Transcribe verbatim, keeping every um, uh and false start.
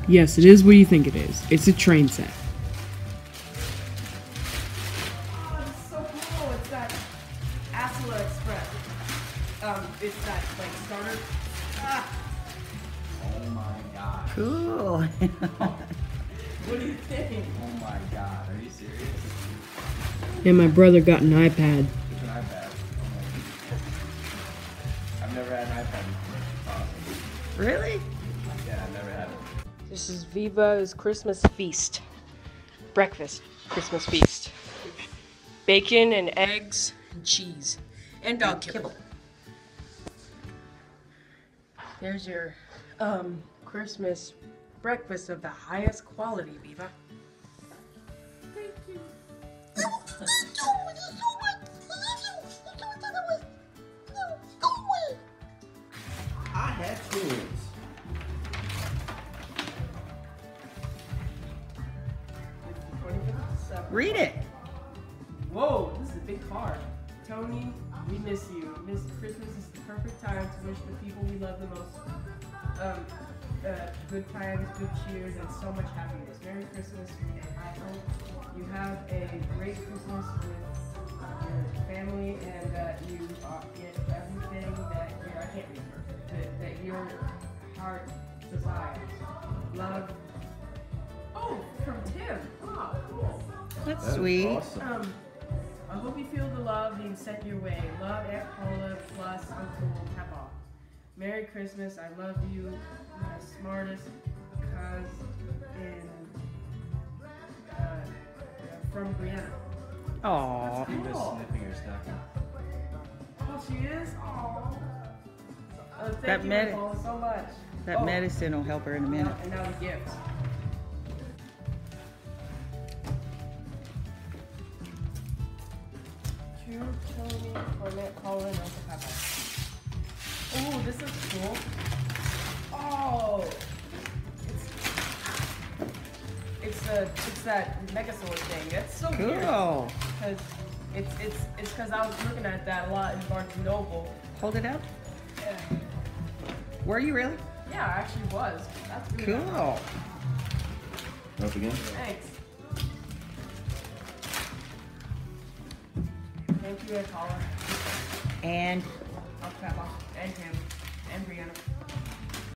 Yes, it is what you think it is. It's a train set. Oh, it's so cool. It's that Asula Express. Um, it's that, like, starter. Ah. Oh my god. Cool. What do you think? Oh my god. Are you serious? And my brother got an iPad. It's an iPad. Oh my. I've never had an iPad before. It's awesome. Really? Yeah, I've never had it. This is Viva's Christmas feast. Breakfast Christmas feast. Bacon and eggs and cheese. And dog kibble. There's your um, Christmas breakfast of the highest quality, Viva. Thank you. I had twins. Read it. Whoa, this is a big card. Tony, we miss you. Miss Christmas is the perfect time to wish the people we love the most um, uh, good times, good cheers, and so much happiness. Merry Christmas. I hope you have a great Christmas with your family and that you uh, get everything that your, I can't read perfect, that, that your heart desires. Love. Oh, from Tim. Oh, cool. That's That is sweet. awesome. Um, I hope you feel the love being sent your way. Love, Aunt Paula plus Uncle Peppa. Merry Christmas. I love you, my smartest cousin uh, from Brianna. Aw. Viva's Cool. sniffing her stocking. Oh, she is? Aww. Uh, thank That you, med- Aunt Paula, so much. That Oh, medicine will help her in a minute. now- And now the gifts. To Tony, Cornette, Paula, and Uncle Peppa. Oh, this is cool. Oh, it's it's a it's that Megazord thing. That's so weird. Cool. Because it's it's it's because I was looking at that a lot in Barnes and Noble. Hold it up. Yeah, Were you really? yeah, I actually was. That's really nice. Cool. Up again? Thanks. Thank you, Aunt Paula, And Uncle Peppa, and Tim, and Brianna.